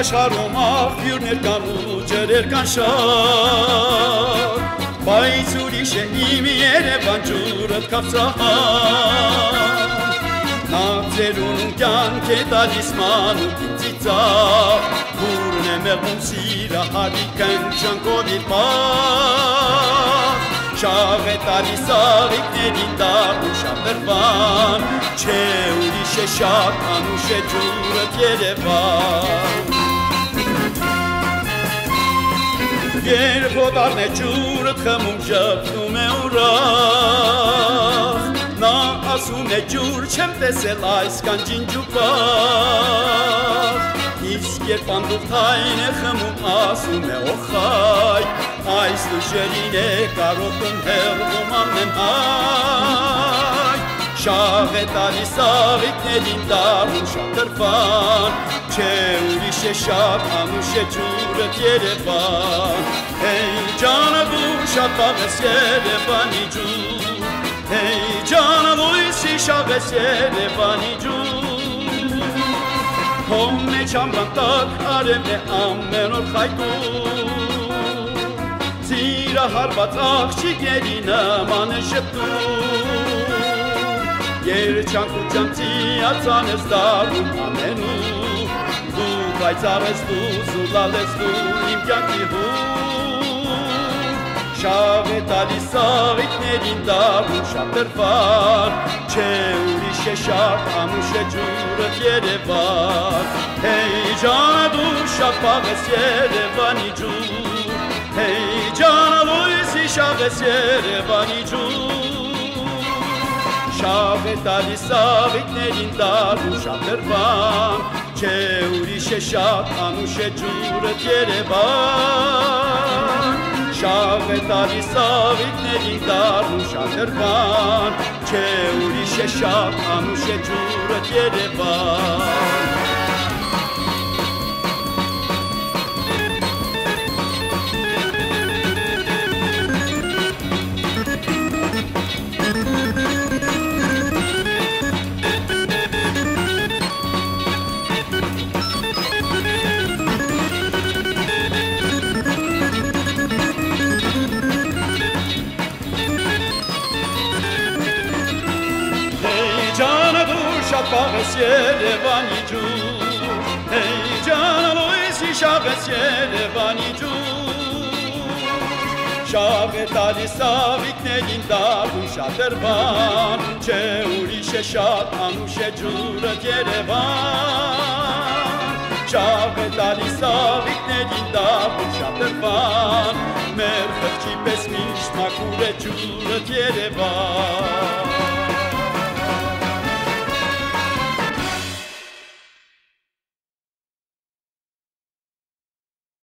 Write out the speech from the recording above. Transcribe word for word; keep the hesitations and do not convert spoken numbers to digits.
աշխարհում աղբյուրներ կան ու ջրեր կան շատ, բայց ուրիշ է իմ Երևան ջուրդ քաղցրահան, նա ձերուն կյանք է տալիս մանուկին ծիծաղ, բուրն է մեղմում սիրահարի կնչանքով իր պահ, շաղ է տալիս աղիքներին դառնում շատրվան, չէ ուրիշ է շատ անուշ է ջուրդ Երևան։ Երբ հոտարն է ջուրդ խմում ժպտում է ուրախ, նա ասում է ջուր չեմ տեսել այս կանջին ջուպախ, իսկ երբ անդուխտայն է խմում ասում է օխայ, այս լուժերին է կարոտում հեղվում ամեն հայ, շաղ է տալիս աղիքներին դառնում շատրվան, չէ ուրիշ է շատ անուշ է ջուրդ Երևան, հեյ ջանավու շատ պաղես Երևանի ջուր, հեյ ջանավույսի շաղես Երևանի ջուր, քո մեջ ամրան տակ արևն է ամեն օր խայտում, ծիրահարված աղջիկների նման է շպտում, երջանկությամբ ծիածան ես դառնում ամենուր, դու պայծառ ես դու, զուլալ ես դու իմ կյանքի հուր, շաղ է տալիս աղիքներին դառնում շատրվան, չէ ուրիշ է շատ անուշ է ջուրդ Երևան, հեյ ջանադու շատ պաղես Երևանի ջուր, հեյ ջանալույսի շաղ ես Երևանի ջուր, շաղ է տալիս աղիքներին դառնում շատրվան, չէ ուրիշ է շատ անուշ է ջուրդ Երևան, շաղ է տալիս աղիքներին դառնում շատրվան, չէ ուրիշ է շատ անուշ է ջուրդ Երևան։ Շատ պաղես Երևանի ջուր, հեյ ջանալույսի շաղ ես Երևանի ջուր, շաղ է տալիս աղիքներին դառնում շատրվան, չէ ուրիշ է շատ անուշ է ջուրդ Երևան, շաղ է տալիս աղիքներին դառնում շատրվան, մեր խղճի պես միշտ մաքուր է ջուրդ Երևան։